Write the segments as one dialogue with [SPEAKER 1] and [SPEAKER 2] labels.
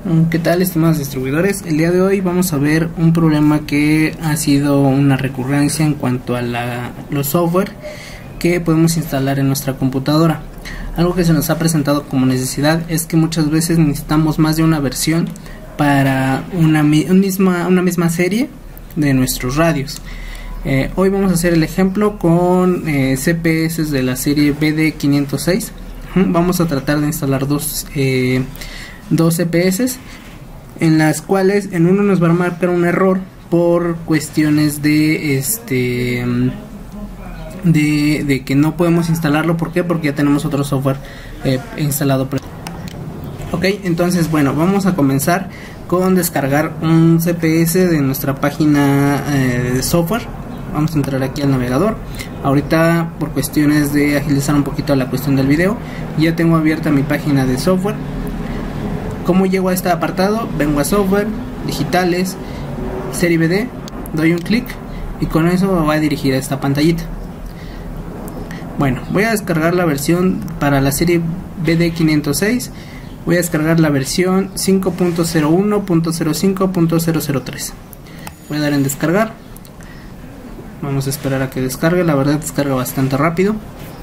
[SPEAKER 1] ¿Qué tal, estimados distribuidores? El día de hoy vamos a ver un problema que ha sido una recurrencia en cuanto a los software que podemos instalar en nuestra computadora. Algo que se nos ha presentado como necesidad es que muchas veces necesitamos más de una versión para una misma serie de nuestros radios. Hoy vamos a hacer el ejemplo con CPS de la serie BD506. Vamos a tratar de instalar dos CPS, en las cuales en uno nos va a marcar un error por cuestiones de que no podemos instalarlo. ¿Por qué? Porque ya tenemos otro software instalado. Ok, entonces bueno, vamos a comenzar con descargar un CPS de nuestra página de software. Vamos a entrar aquí al navegador. Ahorita, por cuestiones de agilizar un poquito la cuestión del video, ya tengo abierta mi página de software. ¿Cómo llego a este apartado? Vengo a software, digitales, serie BD, doy un clic y con eso me va a dirigir a esta pantallita. Bueno, voy a descargar la versión para la serie BD506. Voy a descargar la versión 5.01.05.003. Voy a dar en descargar. Vamos a esperar a que descargue. La verdad descarga bastante rápido.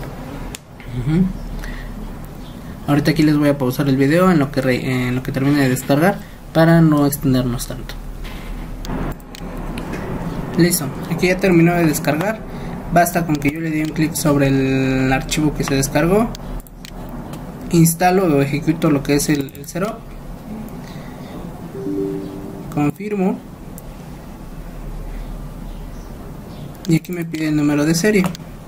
[SPEAKER 1] Ahorita aquí les voy a pausar el video en lo que termine de descargar para no extendernos tanto. Listo, aquí ya terminó de descargar. Basta con que yo le dé un clic sobre el archivo que se descargó. Instalo o ejecuto lo que es el setup. Confirmo. Y aquí me pide el número de serie.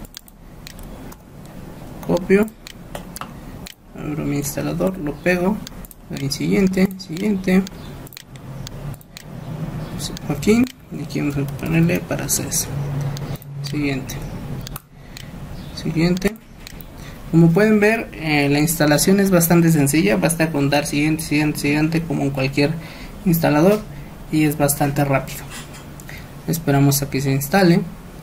[SPEAKER 1] Copio. Abro mi instalador, lo pego. Doy siguiente. Aquí. Y aquí vamos a ponerle para CES. Siguiente. Como pueden ver, la instalación es bastante sencilla. Basta con dar siguiente como en cualquier instalador. Y es bastante rápido. Esperamos a que se instale.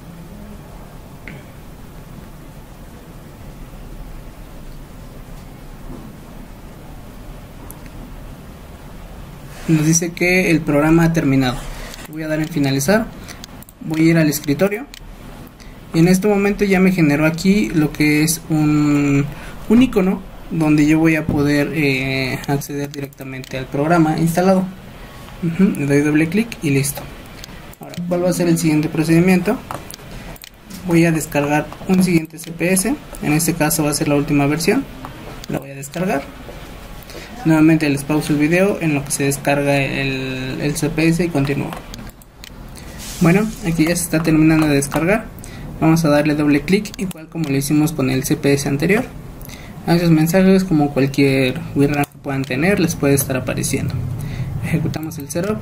[SPEAKER 1] Nos dice que el programa ha terminado. Voy a dar en finalizar. Voy a ir al escritorio. Y en este momento ya me generó aquí lo que es un icono donde yo voy a poder acceder directamente al programa instalado. Le doy doble clic y listo. Ahora, ¿cuál va a ser el siguiente procedimiento? Voy a descargar un siguiente CPS. En este caso va a ser la última versión. La voy a descargar. Nuevamente les pauso el video en lo que se descarga el CPS y continúo. Bueno, aquí ya se está terminando de descargar. Vamos a darle doble clic, igual como lo hicimos con el CPS anterior. A esos mensajes, como cualquier WinRAR que puedan tener, les puede estar apareciendo. Ejecutamos el setup.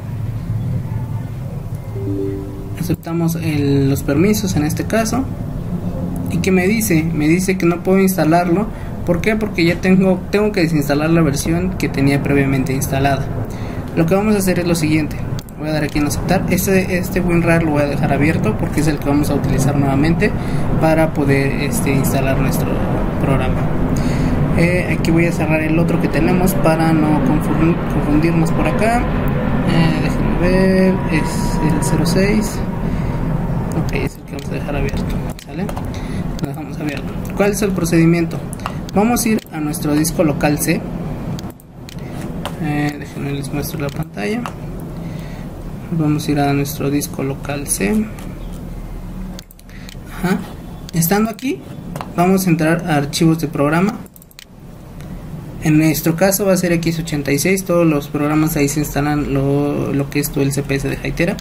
[SPEAKER 1] Aceptamos los permisos en este caso. ¿Y qué me dice? Me dice que no puedo instalarlo. ¿Por qué? Porque ya tengo que desinstalar la versión que tenía previamente instalada. Lo que vamos a hacer es lo siguiente. Voy a dar aquí en aceptar. Este WinRAR lo voy a dejar abierto porque es el que vamos a utilizar nuevamente para poder instalar nuestro programa. Aquí voy a cerrar el otro que tenemos para no confundirnos por acá. Déjenme ver, es el 06. Ok, es el que vamos a dejar abierto. ¿Sale? Lo dejamos abierto. ¿Cuál es el procedimiento? Vamos a ir a nuestro disco local C. Déjenme les muestro la pantalla. Vamos a ir a nuestro disco local C. Estando aquí, vamos a entrar a archivos de programa. En nuestro caso va a ser X86. Todos los programas ahí se instalan lo que es todo el CPS de Hytera.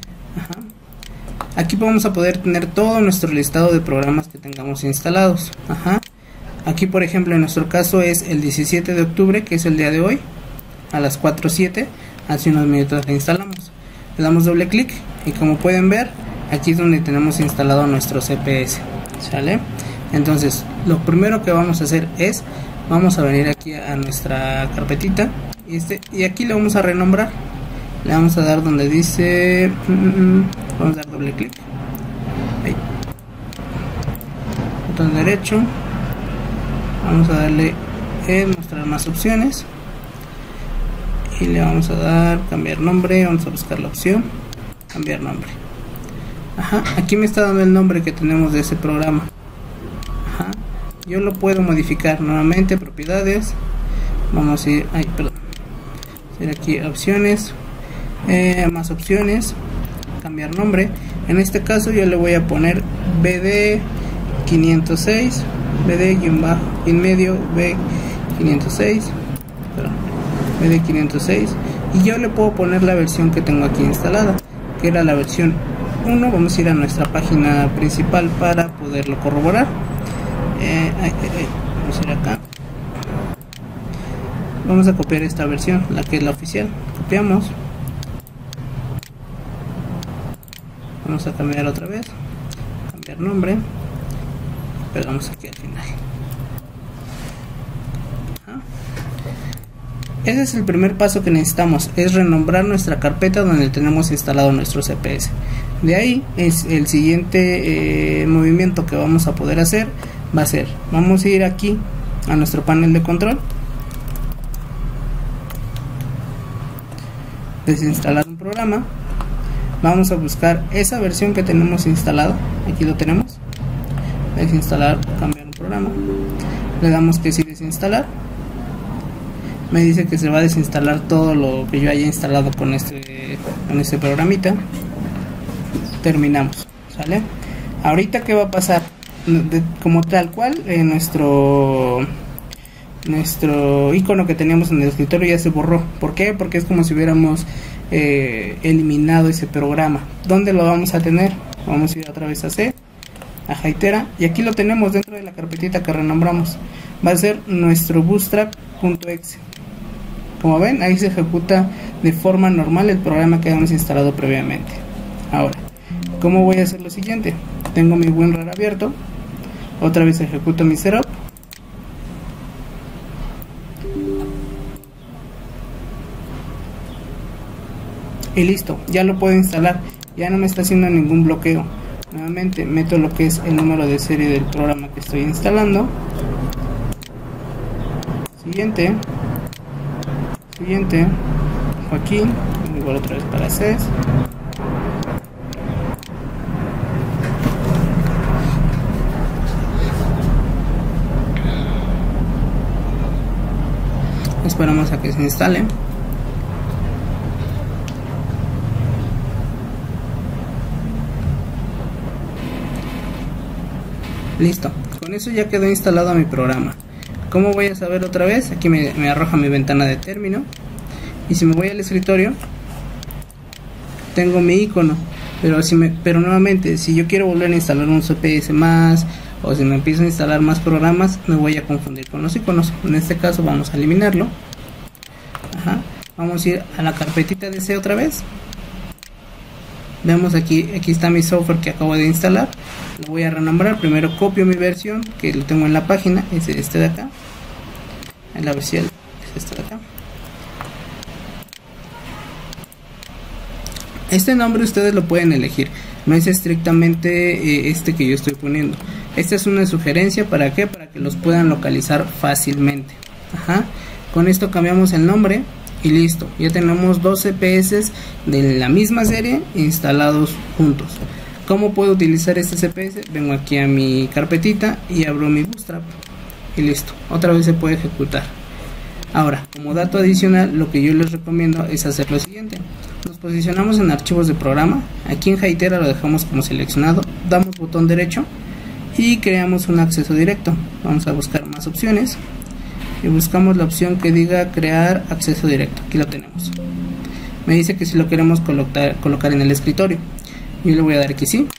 [SPEAKER 1] Aquí vamos a poder tener todo nuestro listado de programas que tengamos instalados. Aquí, por ejemplo, en nuestro caso es el 17 de octubre, que es el día de hoy, a las 4:07. Hace unos minutos la instalamos. Le damos doble clic y como pueden ver, aquí es donde tenemos instalado nuestro CPS. ¿Sale? Entonces, lo primero que vamos a hacer es, vamos a venir aquí a nuestra carpetita y aquí le vamos a renombrar. Le vamos a dar donde dice, vamos a dar doble clic. Ahí. Botón derecho. Vamos a darle en mostrar más opciones. y le vamos a dar cambiar nombre. Vamos a buscar la opción cambiar nombre. Ajá, aquí me está dando el nombre que tenemos de ese programa. Ajá, yo lo puedo modificar nuevamente, propiedades, vamos a ir, aquí opciones, más opciones, cambiar nombre. En este caso yo le voy a poner BD506, BD-medio B506, BD506, y yo le puedo poner la versión que tengo aquí instalada, que era la versión 1. Vamos a ir a nuestra página principal para poderlo corroborar. Vamos a ir acá, vamos a copiar esta versión, la que es la oficial, copiamos, vamos a cambiar otra vez, cambiar nombre, pegamos aquí al final. Ese es el primer paso que necesitamos, es renombrar nuestra carpeta donde tenemos instalado nuestro CPS. De ahí es el siguiente movimiento que vamos a poder hacer, va a ser, vamos a ir aquí a nuestro panel de control, desinstalar un programa, vamos a buscar esa versión que tenemos instalada, aquí lo tenemos, desinstalar, cambiar un programa, le damos que sí desinstalar, me dice que se va a desinstalar todo lo que yo haya instalado con este programita. Terminamos, ¿sale? Ahorita qué va a pasar, como tal cual nuestro icono que teníamos en el escritorio ya se borró. ¿Por qué? Porque es como si hubiéramos eliminado ese programa. ¿Dónde lo vamos a tener? Vamos a ir otra vez a C, a Hytera, y aquí lo tenemos dentro de la carpetita que renombramos. Va a ser nuestro bootstrap.exe. Como ven, ahí se ejecuta de forma normal el programa que habíamos instalado previamente. Ahora, ¿cómo voy a hacer lo siguiente? Tengo mi WinRAR abierto, otra vez ejecuto mi setup, y listo, ya lo puedo instalar, ya no me está haciendo ningún bloqueo. Nuevamente meto lo que es el número de serie del programa que estoy instalando, siguiente, aquí, igual otra vez para CES, esperamos a que se instale. Listo, con eso ya quedó instalado mi programa. ¿Cómo voy a saber otra vez? Aquí me arroja mi ventana de término, y si me voy al escritorio tengo mi icono, pero nuevamente si yo quiero volver a instalar un CPS más, o si me empiezo a instalar más programas, me voy a confundir con los iconos. En este caso vamos a eliminarlo. Ajá. Vamos a ir a la carpetita de C otra vez. Vemos aquí está mi software que acabo de instalar. Lo voy a renombrar. Primero copio mi versión, que lo tengo en la página, es este de acá. En la versión es este de acá. Este nombre ustedes lo pueden elegir, no es estrictamente este que yo estoy poniendo. Esta es una sugerencia, ¿para qué? Para que los puedan localizar fácilmente. Ajá. Con esto cambiamos el nombre y listo, ya tenemos dos CPS de la misma serie instalados juntos. ¿Cómo puedo utilizar este CPS? Vengo aquí a mi carpetita y abro mi Bootstrap y listo, otra vez se puede ejecutar. Ahora, como dato adicional, lo que yo les recomiendo es hacer lo siguiente. Nos posicionamos en archivos de programa, aquí en Hytera lo dejamos como seleccionado, damos botón derecho y creamos un acceso directo. Vamos a buscar más opciones y buscamos la opción que diga crear acceso directo. Aquí lo tenemos. Me dice que si lo queremos colocar en el escritorio. Yo le voy a dar aquí sí.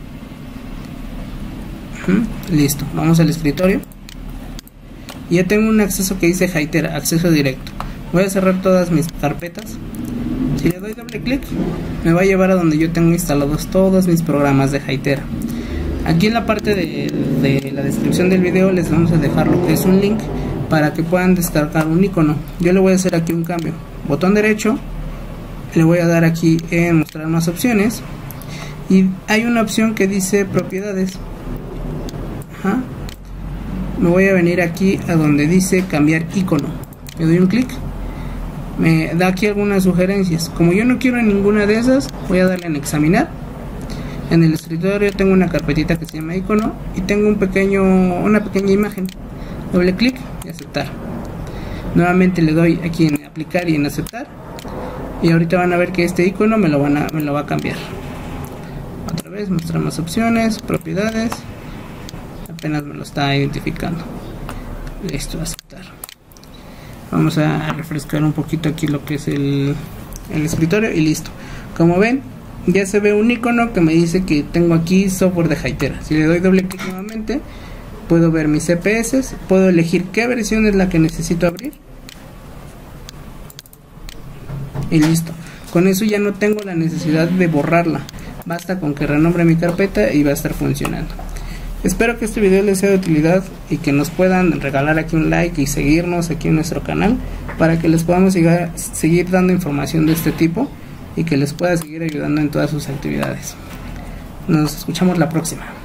[SPEAKER 1] Listo, vamos al escritorio. Y ya tengo un acceso que dice Hytera, acceso directo. Voy a cerrar todas mis carpetas. Si le doy doble clic, me va a llevar a donde yo tengo instalados todos mis programas de Hytera. Aquí en la parte de la descripción del video les vamos a dejar lo que es un link para que puedan descargar un icono. Yo le voy a hacer aquí un cambio. Botón derecho, le voy a dar aquí en mostrar más opciones y hay una opción que dice propiedades. Ajá. Me voy a venir aquí a donde dice cambiar icono. Le doy un clic me da aquí algunas sugerencias. Como yo no quiero ninguna de esas, voy a darle en examinar. En el escritorio tengo una carpetita que se llama icono y tengo una pequeña imagen. Doble clic y aceptar. Nuevamente le doy aquí en aplicar y en aceptar, y ahorita van a ver que este icono me lo va a cambiar. Otra vez mostrar más opciones, propiedades, apenas me lo está identificando. Listo, aceptar. Vamos a refrescar un poquito aquí lo que es el escritorio y listo. Como ven, ya se ve un icono que me dice que tengo aquí software de Hytera. Si le doy doble clic nuevamente, puedo ver mis CPS, puedo elegir qué versión es la que necesito abrir y listo. Con eso ya no tengo la necesidad de borrarla, basta con que renombre mi carpeta y va a estar funcionando. Espero que este video les sea de utilidad y que nos puedan regalar aquí un like y seguirnos aquí en nuestro canal para que les podamos seguir dando información de este tipo y que les pueda seguir ayudando en todas sus actividades. Nos escuchamos la próxima.